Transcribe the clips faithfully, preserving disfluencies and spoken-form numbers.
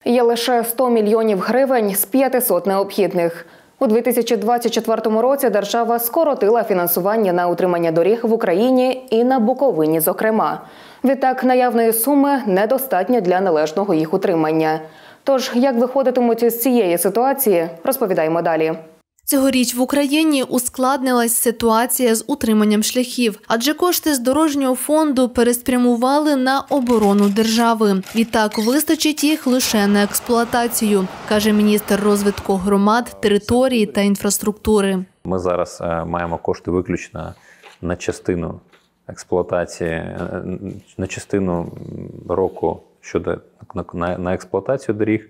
Є лише сто мільйонів гривень з п'ятисот необхідних. У дві тисячі двадцять четвертому році держава скоротила фінансування на утримання доріг в Україні і на Буковині, зокрема. Відтак, наявної суми недостатньо для належного їх утримання. Тож, як виходитимуть з цієї ситуації, розповідаємо далі. Цьогоріч в Україні ускладнилась ситуація з утриманням шляхів, адже кошти з дорожнього фонду переспрямували на оборону держави. Відтак, вистачить їх лише на експлуатацію, каже міністр розвитку громад, території та інфраструктури. Ми зараз маємо кошти виключно на частину експлуатації, на частину року щодо на, на експлуатацію доріг.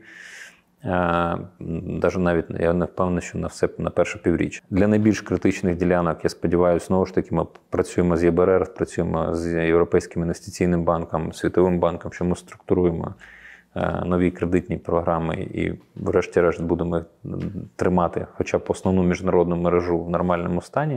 Навіть навіть я не впевнений, що на все на перше півріччя. Для найбільш критичних ділянок, я сподіваюся, знову ж таки, ми працюємо з Є Б Р Р, працюємо з Європейським інвестиційним банком, Світовим банком, що ми структуруємо нові кредитні програми і врешті-решт будемо тримати хоча б основну міжнародну мережу в нормальному стані.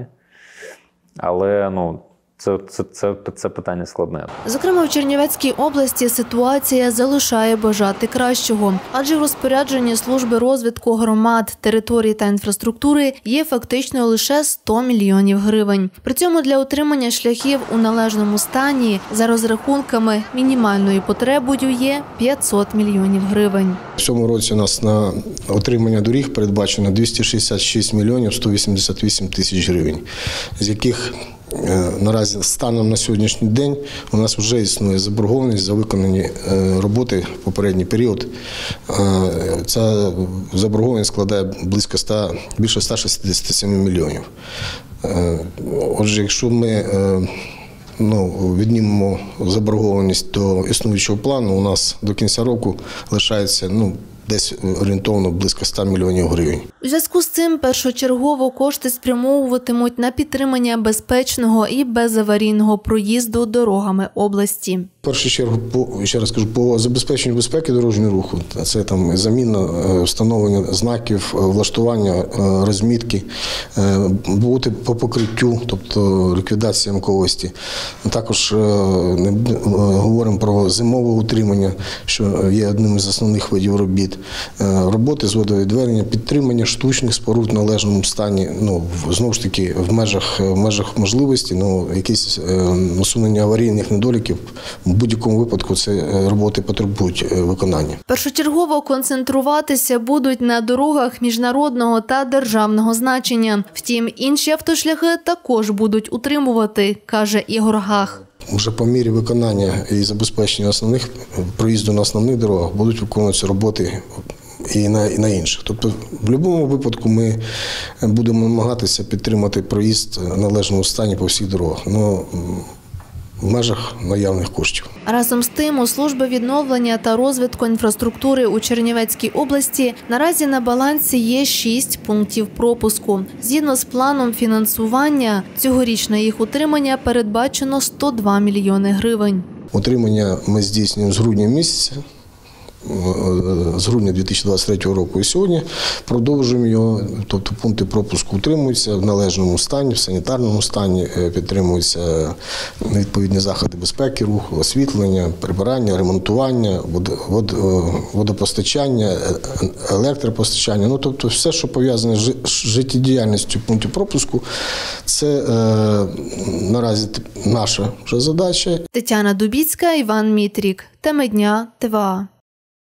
Але, ну, Це, це, це, це питання складне. Зокрема, в Чернівецькій області ситуація залишає бажати кращого. Адже в розпорядженні служби розвитку громад, територій та інфраструктури є фактично лише сто мільйонів гривень. При цьому для утримання шляхів у належному стані, за розрахунками, мінімальною потребою є п'ятсот мільйонів гривень. В цьому році у нас на утримання доріг передбачено двісті шістдесят шість мільйонів сто вісімдесят вісім тисяч гривень, з яких наразі станом на сьогоднішній день у нас вже існує заборгованість за виконані роботи в попередній період. Ця заборгованість складає близько ста, більше ста шістдесят сім мільйонів. Отже, якщо ми ну, віднімемо заборгованість до існуючого плану, у нас до кінця року лишається ну, десь орієнтовно близько ста мільйонів гривень. У зв'язку з цим першочергово кошти спрямовуватимуть на підтримання безпечного і безаварійного проїзду дорогами області. В першу чергу, по, ще раз кажу, по забезпеченню безпеки дорожнього руху, це там заміна, встановлення знаків, влаштування, розмітки, бути по покриттю, тобто ліквідація ямковості. Також говоримо про зимове утримання, що є одним із основних видів робіт. Роботи з водовідведення, підтримання штучних споруд в належному стані, ну, знову ж таки, в межах, в межах можливості, ну, якісь усунення аварійних недоліків. В будь-якому випадку ці роботи потребують виконання. Першочергово концентруватися будуть на дорогах міжнародного та державного значення. Втім, інші автошляхи також будуть утримувати, каже Ігор Гах. Вже по мірі виконання і забезпечення основних проїзду на основних дорогах будуть виконуватися роботи і на, і на інших. Тобто, в будь-якому випадку ми будемо намагатися підтримати проїзд в належному стані по всіх дорогах. Ну, в межах наявних коштів. Разом з тим, у служби відновлення та розвитку інфраструктури у Чернівецькій області наразі на балансі є шість пунктів пропуску. Згідно з планом фінансування, цьогоріч на їх утримання передбачено сто два мільйони гривень. Утримання ми здійснюємо з грудня місяця. З грудня дві тисячі двадцять третього року і сьогодні продовжуємо його, тобто пункти пропуску утримуються в належному стані, в санітарному стані, підтримуються відповідні заходи безпеки руху, освітлення, прибирання, ремонтування, водопостачання, електропостачання. Ну, тобто все, що пов'язане з життєдіяльністю пунктів пропуску, це е, наразі наша вже задача. Тетяна Дубіцька, Іван Мітрік. Теми дня, Т В А.